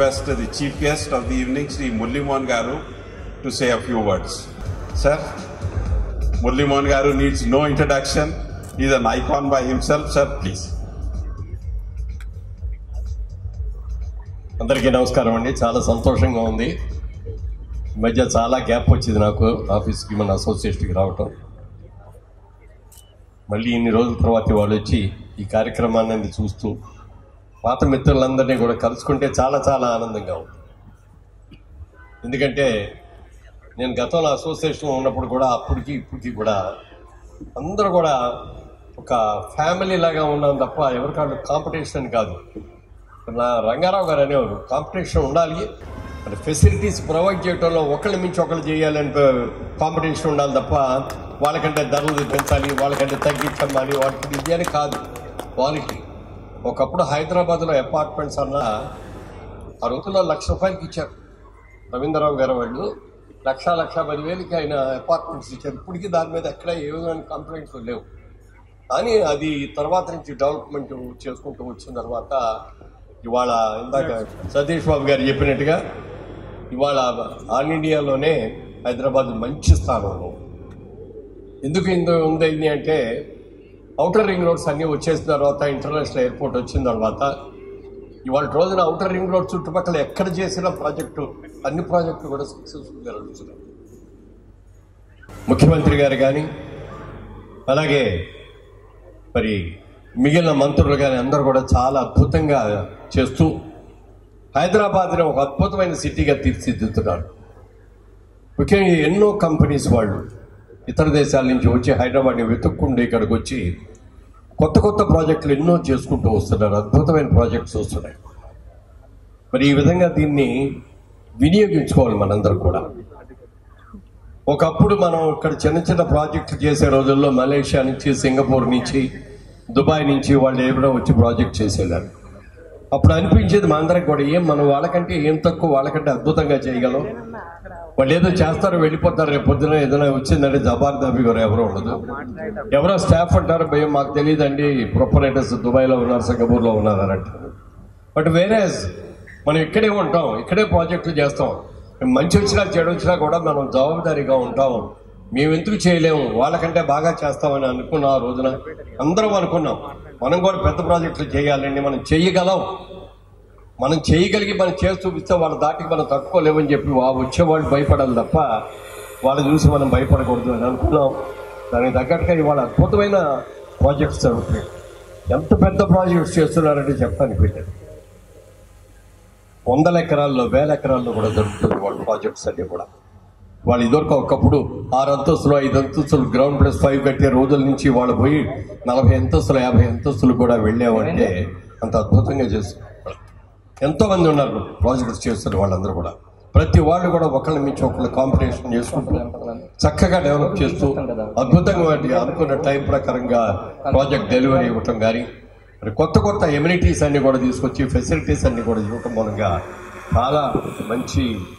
request the chief guest of the evening, Sri Murli Mohan Garu, to say a few words. Sir, Murli Mohan Garu needs no introduction. He is an icon by himself. Sir, please. అందరికీ నమస్కారం అండి. చాలా సంతోషంగా ఉంది. ఈ మధ్య చాలా gap వచ్చింది నాకు ఆఫీస్కి, మన అసోసియేషన్కి రావటం. మళ్ళీ ఇన్ని రోజుల తర్వాత వాళ్ళు వచ్చి ఈ కార్యక్రమాన్ని చూస్తూ పాత మిత్రులందరినీ కూడా కలుసుకుంటే చాలా చాలా ఆనందంగా ఉంది. ఎందుకంటే నేను గతంలో అసోసియేషన్లో ఉన్నప్పుడు కూడా అప్పటికి ఇప్పటికి కూడా అందరూ కూడా ఒక ఫ్యామిలీ లాగా ఉన్నాం తప్ప ఎవరికాళ్ళు కాంపిటీషన్ కాదు. నా రంగారావు గారు అనేవారు, కాంపిటీషన్ ఉండాలి, అంటే ఫెసిలిటీస్ ప్రొవైడ్ చేయడంలో ఒకళ్ళని మించి ఒకళ్ళు చేయాలని కాంపిటీషన్ ఉండాలి తప్ప వాళ్ళకంటే ధరలు పెంచాలి, వాళ్ళకంటే తగ్గించమ్మాలి, వాళ్ళకి ఇది అని కాదు. క్వాలిటీ. ఒకప్పుడు హైదరాబాద్లో అపార్ట్మెంట్స్ అన్న ఆ రోజుల్లో ₹1,00,000 ఇచ్చారు. రవీంద్రరావు గారు వాళ్ళు 1,10,000 ఆయన అపార్ట్మెంట్స్ ఇచ్చారు. ఇప్పటికీ దాని మీద ఎక్కడ ఏ విధమైన కంప్లైంట్స్ లేవు. కానీ అది తర్వాత నుంచి డెవలప్మెంట్ చేసుకుంటూ వచ్చిన తర్వాత ఇవాళ ఇందాక సతీష్ బాబు గారు చెప్పినట్టుగా ఇవాళ ఆల్ ఇండియాలోనే హైదరాబాద్ మంచి స్థానంలో. ఎందుకు ఇంత ఉంది అంటే ఔటర్ రింగ్ రోడ్స్ అన్నీ వచ్చేసిన తర్వాత, ఇంటర్నేషనల్ ఎయిర్పోర్ట్ వచ్చిన తర్వాత ఇవాళ రోజున ఔటర్ రింగ్ రోడ్ చుట్టుపక్కల ఎక్కడ చేసిన ప్రాజెక్టు, అన్ని ప్రాజెక్టులు కూడా సక్సెస్ఫుల్గా నడుస్తున్నాయి. ముఖ్యమంత్రి గారు కానీ అలాగే మరి మిగిలిన మంత్రులు కానీ అందరూ కూడా చాలా అద్భుతంగా చేస్తూ హైదరాబాద్ని ఒక అద్భుతమైన సిటీగా తీర్చిదిద్దుతున్నారు. ముఖ్యంగా ఎన్నో కంపెనీస్ వాళ్ళు ఇతర దేశాల నుంచి వచ్చి హైదరాబాద్ని వెతుక్కుంటూ ఇక్కడికి వచ్చి కొత్త కొత్త ప్రాజెక్టులు ఎన్నో చేసుకుంటూ వస్తున్నారు. అద్భుతమైన ప్రాజెక్ట్స్ వస్తున్నాయి. మరి ఈ విధంగా దీన్ని వినియోగించుకోవాలి మనందరం కూడా. ఒకప్పుడు మనం ఇక్కడ చిన్న చిన్న ప్రాజెక్టులు చేసే రోజుల్లో మలేషియా నుంచి, సింగపూర్ నుంచి, దుబాయ్ నుంచి వాళ్ళు ఎప్పుడో వచ్చి ప్రాజెక్ట్ చేసేవారు. అప్పుడు అనిపించేది మా అందరికి కూడా, మనం వాళ్ళకంటే ఏం తక్కువ, వాళ్ళకంటే అద్భుతంగా చేయగలం. వాళ్ళు ఏదో చేస్తారు, వెళ్ళిపోతారు. రేపు పొద్దున ఏదైనా వచ్చిందంటే జబార్దాబీ గారు ఎవరో ఉండదు. ఎవరో స్టాఫ్ అంటారు, భయం మాకు తెలియదండి, ప్రొపరేటర్స్ దుబాయ్లో ఉన్నారు, సింగపూర్లో ఉన్నారు అని అంటారు. బట్ వేరేస్ మనం ఇక్కడే ఉంటాం, ఇక్కడే ప్రాజెక్టులు చేస్తాం. మంచి వచ్చినా చెడు వచ్చినా కూడా మనం జవాబుదారీగా ఉంటాం. మేము ఎందుకు చేయలేము, వాళ్ళకంటే బాగా చేస్తామని అనుకున్నాం. ఆ రోజున అందరం అనుకున్నాం మనం కూడా పెద్ద ప్రాజెక్టులు చేయాలండి, మనం చేయగలం, మనం చేయగలిగి మనం చేసి చూపిస్తే వాళ్ళ దాటికి మనం తట్టుకోలేమని చెప్పి వచ్చేవాళ్ళు భయపడాలి తప్ప వాళ్ళు చూసి మనం భయపడకూడదు అని అనుకున్నాం. దానికి తగ్గట్టుగా ఇవాళ అద్భుతమైన ప్రాజెక్ట్స్ జరుగుతున్నాయి. ఎంత పెద్ద ప్రాజెక్ట్స్ చేస్తున్నారంటే చెప్తాను పెట్టారు. 100 ఎకరాల్లో 1000 ఎకరాల్లో కూడా జరుగుతుంది వాళ్ళ ప్రాజెక్ట్స్ అన్నీ కూడా. వాళ్ళు ఇదివరకు ఒకప్పుడు 6 అంతస్తులు 5 అంతస్తులు గ్రౌండ్ +5 కట్టే రోజుల నుంచి వాళ్ళు పోయి 40 అంతస్తులు 50 అంతస్తులు కూడా వెళ్ళామంటే అంత అద్భుతంగా చేస్తున్నారు. ఎంతోమంది ఉన్నారు ప్రాజెక్ట్స్ చేస్తున్నారు. వాళ్ళందరూ కూడా ప్రతి వాళ్ళు కూడా ఒకళ్ళ మించి ఒకళ్ళు కాంపిటీషన్ చేసుకుంటూ చక్కగా డెవలప్ చేస్తూ అద్భుతంగా అనుకున్న టైం ప్రకారంగా ప్రాజెక్ట్ డెలివరీ ఇవ్వటం కానీ, కొత్త కొత్త ఎమ్యూనిటీస్ అన్ని కూడా తీసుకొచ్చి ఫెసిలిటీస్ అన్ని కూడా ఇవ్వటం మూలంగా చాలా మంచి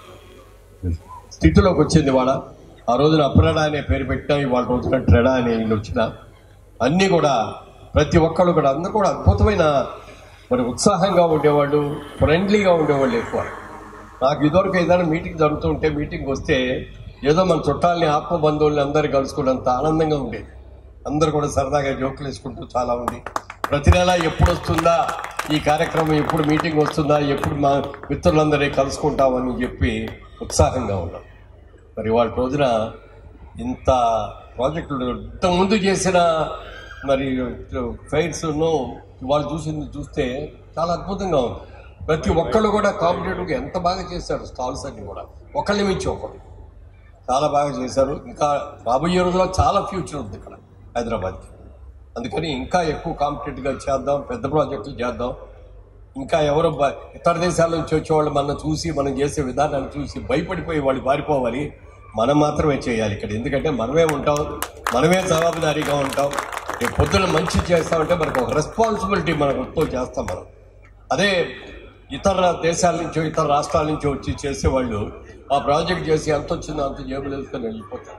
స్థితిలోకి వచ్చింది. వాళ్ళ ఆ రోజున అప్రడా అనే పేరు పెట్టినా ఇవాళ రోజున ట్రెడా అనే వచ్చిన అన్నీ కూడా ప్రతి ఒక్కళ్ళు కూడా అందరూ కూడా అద్భుతమైన మరి ఉత్సాహంగా ఉండేవాళ్ళు, ఫ్రెండ్లీగా ఉండేవాళ్ళు ఎక్కువ. నాకు ఇదివరకు ఏదైనా మీటింగ్ జరుగుతుంటే మీటింగ్ వస్తే ఏదో మన చుట్టాలని, ఆత్మ బంధువుల్ని అందరూ కలుసుకున్నంత ఆనందంగా ఉండేది. అందరూ కూడా సరదాగా జోకులు వేసుకుంటూ చాలా ఉంది. ప్రతి నెల ఎప్పుడు వస్తుందా ఈ కార్యక్రమం, ఎప్పుడు మీటింగ్ వస్తుందా, ఎప్పుడు మా మిత్రులందరినీ కలుసుకుంటామని చెప్పి ఉత్సాహంగా ఉన్నాం. మరి వాళ్ళ రోజున ఇంత ప్రాజెక్టులు ఇంతకుముందు చేసిన మరి ఫైర్స్ను వాళ్ళు చూస్తే చాలా అద్భుతంగా ఉంది. ప్రతి ఒక్కళ్ళు కూడా కాంపిటేటివ్గా ఎంత బాగా చేశారు. స్టాల్స్ అన్ని కూడా ఒకళ్ళని మించి ఒకళ్ళు చాలా బాగా చేశారు. ఇంకా రాబోయే రోజుల్లో చాలా ఫ్యూచర్ ఉంది ఇక్కడ హైదరాబాద్కి. అందుకని ఇంకా ఎక్కువ కాంపిటేటివ్గా చేద్దాం, పెద్ద ప్రాజెక్టులు చేద్దాం. ఇంకా ఎవరో ఇతర దేశాల నుంచి వచ్చేవాళ్ళు మనం చూసి, మనం చేసే విధానాన్ని చూసి భయపడిపోయి వాళ్ళు పారిపోవాలి. మనం మాత్రమే చేయాలి ఇక్కడ. ఎందుకంటే మనమే ఉంటాం, మనమే జవాబుదారీగా ఉంటాం. రేపు పొద్దున మంచి చేస్తామంటే మనకు ఒక రెస్పాన్సిబిలిటీ మనకు చేస్తాం మనం. అదే ఇతర దేశాల నుంచో ఇతర రాష్ట్రాల నుంచో వచ్చి చేసేవాళ్ళు ఆ ప్రాజెక్ట్ చేసి ఎంత వచ్చిందో అంత జేబులు వేసుకొని వెళ్ళిపోతారు.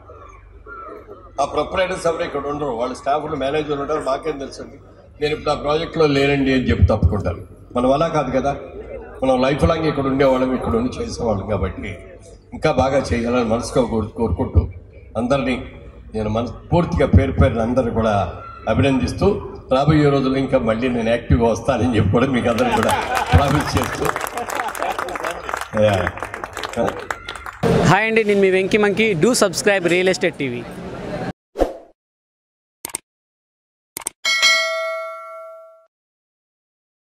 ఆ ప్రొపరేటర్స్ ఎవరు ఇక్కడ ఉండరు, వాళ్ళ స్టాఫ్లు మేనేజర్లు ఉంటారు. మాకేం తెలుసండి, నేను ఇప్పుడు ఆ ప్రాజెక్ట్లో లేనండి అని చెప్పి తప్పుకుంటారు. మనం అలా కాదు కదా. మనం లైఫ్ లాంగ్ ఇక్కడ ఉండేవాళ్ళం, ఇక్కడ ఉండి చేసేవాళ్ళం. కాబట్టి ఇంకా బాగా చేయాలని మనసుగా కోరుకుంటూ అందరినీ నేను మనస్ఫూర్తిగా పేరు పేరున అందరూ కూడా అభినందిస్తూ, రాబోయే రోజుల్లో ఇంకా మళ్ళీ నేను యాక్టివ్గా వస్తానని చెప్పి కూడా మీకు అందరూ కూడా ప్రామిస్ చేస్తూ. హాయ్ అండి, నేను మీ Venky monkey. Do subscribe real estate TV.